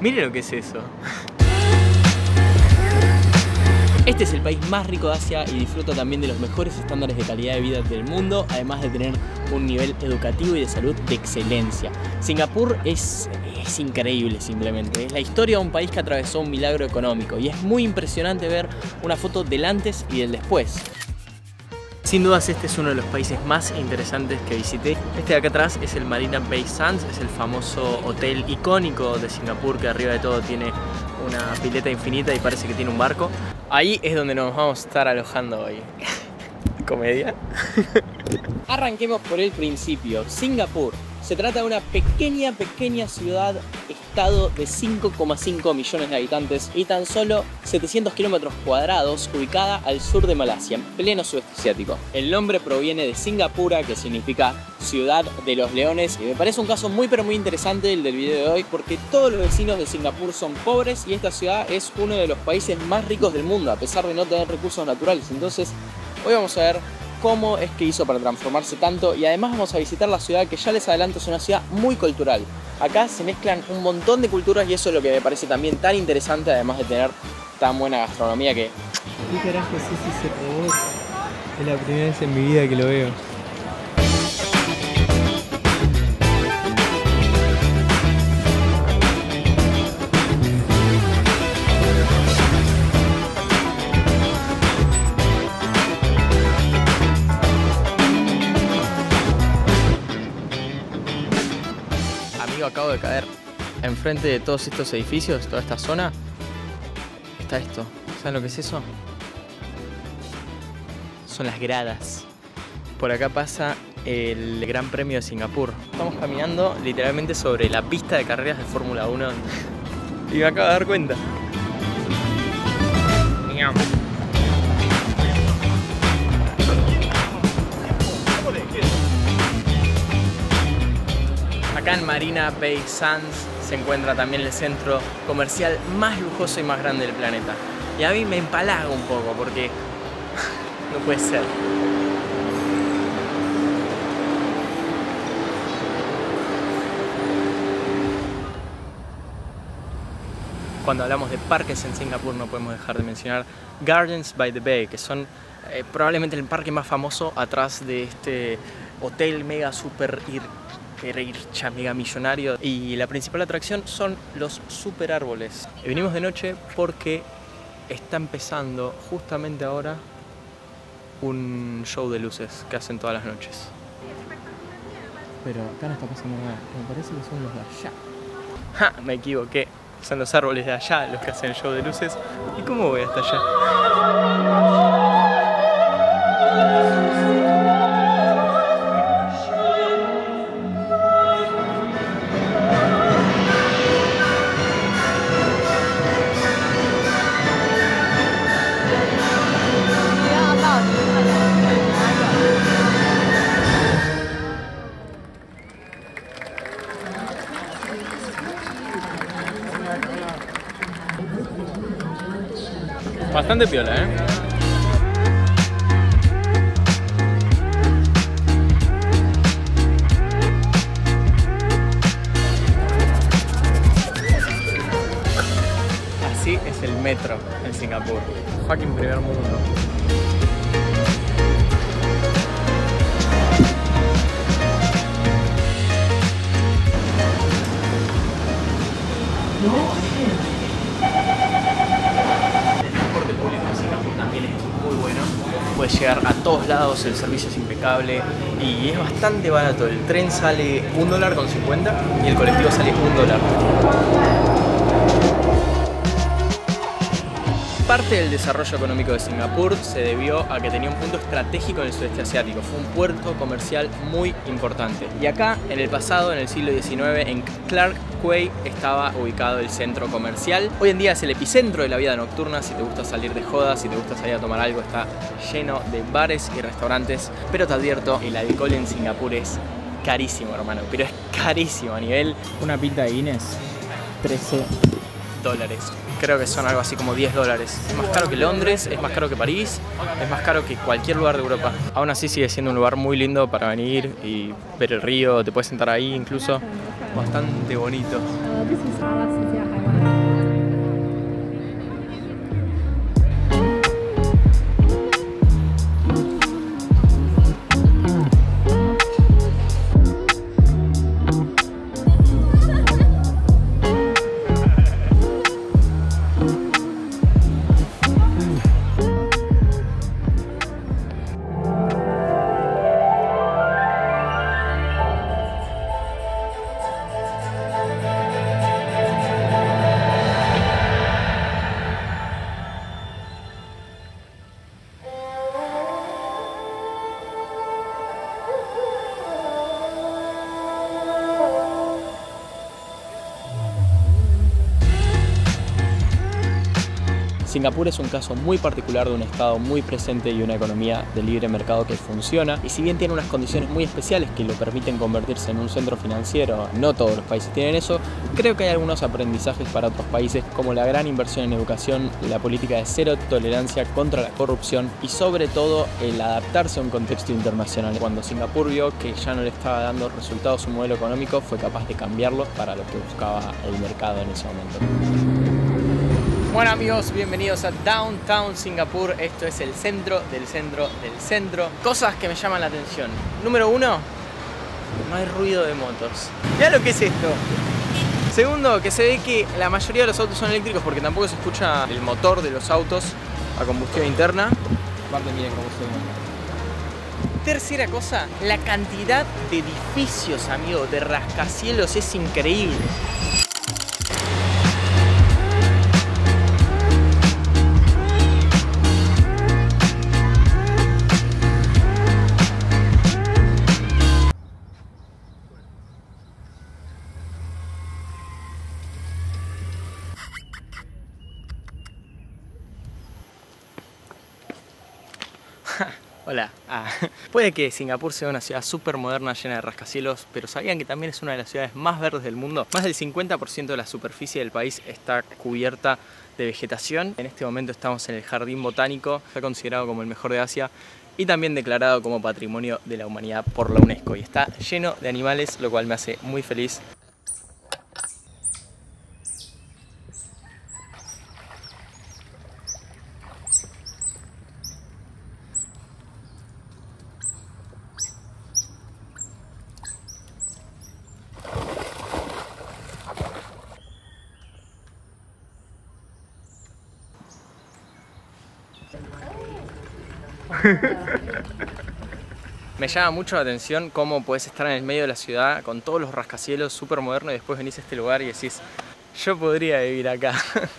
Miren lo que es eso. Este es el país más rico de Asia y disfruta también de los mejores estándares de calidad de vida del mundo, además de tener un nivel educativo y de salud de excelencia. Singapur es increíble simplemente. Es la historia de un país que atravesó un milagro económico y es muy impresionante ver una foto del antes y del después. Sin dudas este es uno de los países más interesantes que visité. Este de acá atrás es el Marina Bay Sands, es el famoso hotel icónico de Singapur que arriba de todo tiene una pileta infinita y parece que tiene un barco. Ahí es donde nos vamos a estar alojando hoy. ¿Comedia? Arranquemos por el principio. Singapur. Se trata de una pequeña ciudad-estado de 5,5 millones de habitantes y tan solo 700 kilómetros cuadrados, ubicada al sur de Malasia, en pleno sudeste asiático. El nombre proviene de Singapura, que significa ciudad de los leones, y me parece un caso muy interesante el del video de hoy, porque todos los vecinos de Singapur son pobres y esta ciudad es uno de los países más ricos del mundo, a pesar de no tener recursos naturales. Entonces, hoy vamos a ver cómo es que hizo para transformarse tanto y además vamos a visitar la ciudad que ya les adelanto es una ciudad muy cultural. Acá se mezclan un montón de culturas y eso es lo que me parece también tan interesante, además de tener tan buena gastronomía que... ¿Qué carajo es ese robot? Es la primera vez en mi vida que lo veo. Acabo de caer enfrente de todos estos edificios, toda esta zona. Está esto. ¿Saben lo que es eso? Son las gradas. Por acá pasa el Gran Premio de Singapur. Estamos caminando literalmente sobre la pista de carreras de Fórmula 1 y me acabo de dar cuenta. Acá en Marina Bay Sands se encuentra también el centro comercial más lujoso y más grande del planeta. Y a mí me empalaga un poco porque no puede ser. Cuando hablamos de parques en Singapur no podemos dejar de mencionar Gardens by the Bay, que son probablemente el parque más famoso atrás de este hotel mega super mega millonario, y la principal atracción son los super árboles. Venimos de noche porque está empezando justamente ahora un show de luces que hacen todas las noches. Pero acá no está pasando nada, me parece que son los de allá. ¡Ja! Me equivoqué, son los árboles de allá los que hacen el show de luces. ¿Y cómo voy hasta allá? Bastante piola, ¿eh? Así es el metro en Singapur. Fucking primer mundo. Puedes llegar a todos lados, el servicio es impecable y es bastante barato. El tren sale $1.50 y el colectivo sale $1. Parte del desarrollo económico de Singapur se debió a que tenía un punto estratégico en el sudeste asiático. Fue un puerto comercial muy importante. Y acá, en el pasado, en el siglo XIX, en Clark Quay estaba ubicado el centro comercial. Hoy en día es el epicentro de la vida nocturna. Si te gusta salir de joda, si te gusta salir a tomar algo, está lleno de bares y restaurantes. Pero te advierto, el alcohol en Singapur es carísimo, hermano. Pero es carísimo a nivel... Una pinta de Guinness, $13. Creo que son algo así como $10. Es más caro que Londres, es más caro que París, es más caro que cualquier lugar de Europa. Aún así sigue siendo un lugar muy lindo para venir y ver el río, te puedes sentar ahí incluso. Bastante bonito. Singapur es un caso muy particular de un estado muy presente y una economía de libre mercado que funciona, y si bien tiene unas condiciones muy especiales que lo permiten convertirse en un centro financiero, no todos los países tienen eso, creo que hay algunos aprendizajes para otros países, como la gran inversión en educación, la política de cero tolerancia contra la corrupción y sobre todo el adaptarse a un contexto internacional. Cuando Singapur vio que ya no le estaba dando resultados su modelo económico, fue capaz de cambiarlo para lo que buscaba el mercado en ese momento. Bueno amigos, bienvenidos a Downtown Singapur. Esto es el centro del centro del centro. Cosas que me llaman la atención. Número 1, no hay ruido de motos. Mirá lo que es esto. Segundo, que se ve que la mayoría de los autos son eléctricos porque tampoco se escucha el motor de los autos a combustión interna. Aparte miren cómo se ve. Tercera cosa, la cantidad de edificios, amigos, de rascacielos es increíble. Hola. Puede que Singapur sea una ciudad súper moderna llena de rascacielos, pero ¿sabían que también es una de las ciudades más verdes del mundo? Más del 50% de la superficie del país está cubierta de vegetación. En este momento estamos en el Jardín Botánico, está considerado como el mejor de Asia y también declarado como Patrimonio de la Humanidad por la UNESCO. Y está lleno de animales, lo cual me hace muy feliz. Me llama mucho la atención cómo puedes estar en el medio de la ciudad con todos los rascacielos súper modernos y después venís a este lugar y decís, yo podría vivir acá.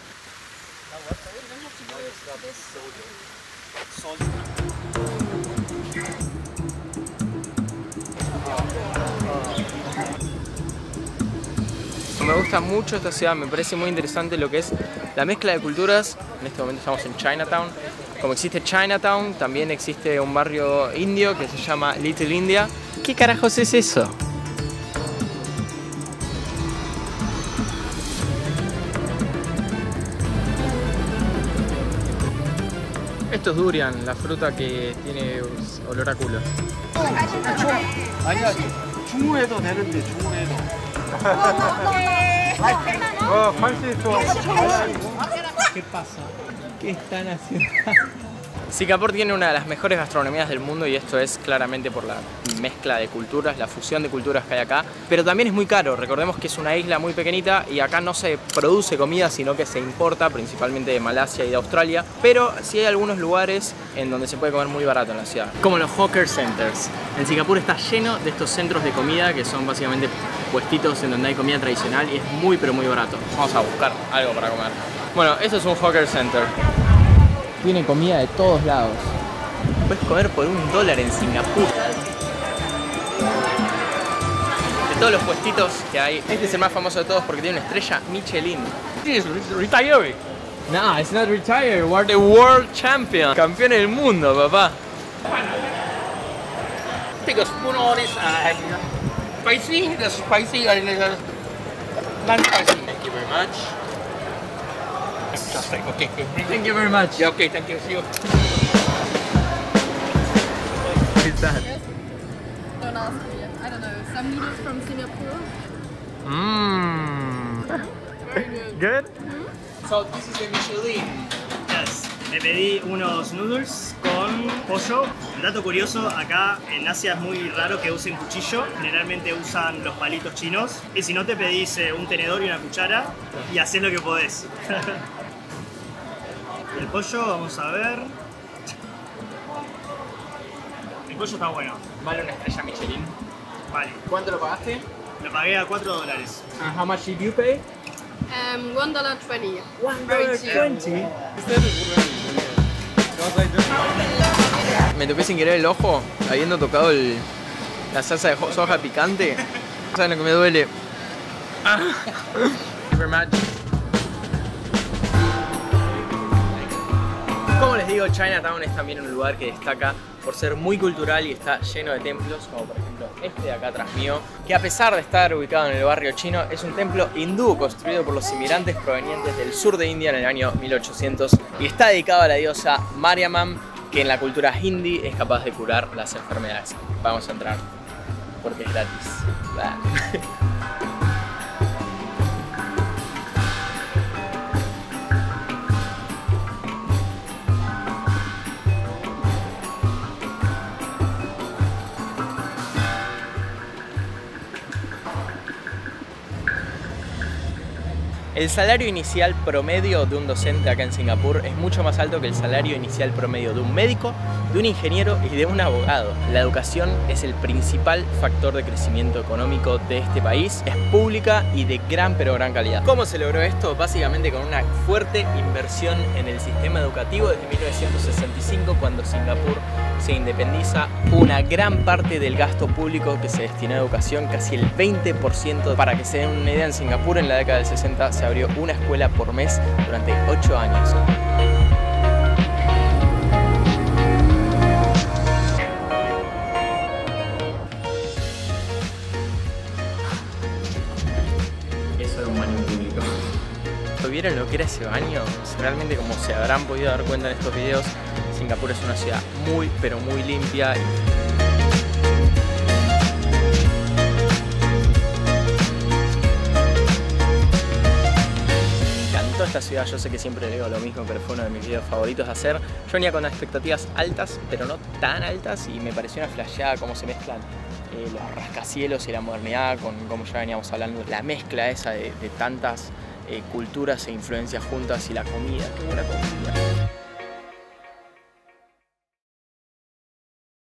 Me gusta mucho esta ciudad, me parece muy interesante lo que es la mezcla de culturas. En este momento estamos en Chinatown. Como existe Chinatown, también existe un barrio indio que se llama Little India. ¿Qué carajos es eso? Esto es durian, la fruta que tiene olor a culo. ¿Qué pasa? ¿Qué están haciendo? Singapur tiene una de las mejores gastronomías del mundo y esto es claramente por la mezcla de culturas, la fusión de culturas que hay acá. Pero también es muy caro, recordemos que es una isla muy pequeñita y acá no se produce comida, sino que se importa principalmente de Malasia y de Australia. Pero sí hay algunos lugares en donde se puede comer muy barato en la ciudad, como los hawker centers. En Singapur está lleno de estos centros de comida que son básicamente puestitos en donde hay comida tradicional y es muy pero muy barato. Vamos a buscar algo para comer. Bueno, esto es un hawker center. Tiene comida de todos lados. Puedes comer por $1 en Singapur. De todos los puestitos que hay, este es el más famoso de todos porque tiene una estrella Michelin. This is retired. No, it's not retired. We're the world champion. Campeones del mundo, papá. Take a spoon of this spicy, the spicy and the non-spicy. Thank you very much. Just like, okay. Thank you very much. Yeah, okay, thank you. See you. What is that? Don't ask me. I don't know. Some noodles from Singapore. Mmm. Very good. Good? So this is a Michelin. Yes. Me pedí unos noodles con pollo. Un dato curioso, acá en Asia es muy raro que usen cuchillo. Generalmente usan los palitos chinos. Y si no, te pedís un tenedor y una cuchara y haces lo que podés. El pollo, vamos a ver. El pollo está bueno. Vale una estrella Michelin. Vale. ¿Cuánto lo pagaste? Lo pagué a $4. And how much did you pay? $1.20. Very cheap. Me toqué sin querer el ojo, habiendo tocado la salsa de soja picante. ¿Saben lo que me duele? Thank you very much. digo, Chinatown es también un lugar que destaca por ser muy cultural y está lleno de templos, como por ejemplo este de acá atrás mío, que a pesar de estar ubicado en el barrio chino, es un templo hindú construido por los inmigrantes provenientes del sur de India en el año 1800 y está dedicado a la diosa Mariamman, que en la cultura hindi es capaz de curar las enfermedades. Vamos a entrar porque es gratis. El salario inicial promedio de un docente acá en Singapur es mucho más alto que el salario inicial promedio de un médico, de un ingeniero y de un abogado. La educación es el principal factor de crecimiento económico de este país, es pública y de gran pero gran calidad. ¿Cómo se logró esto? Básicamente con una fuerte inversión en el sistema educativo desde 1965, cuando Singapur se independiza. Una gran parte del gasto público que se destinó a educación, casi el 20%. Para que se den una idea, en Singapur en la década del 60 se abrió una escuela por mes durante 8 años. Eso era un baño público. ¿Vieron lo que era ese baño? Realmente, como se habrán podido dar cuenta en estos videos, Singapur es una ciudad muy pero muy limpia. Esta ciudad, yo sé que siempre digo lo mismo, pero fue uno de mis videos favoritos de hacer. Yo venía con expectativas altas, pero no tan altas, y me pareció una flasheada cómo se mezclan los rascacielos y la modernidad con, como ya veníamos hablando, la mezcla esa de tantas culturas e influencias juntas, y la comida, qué buena comida.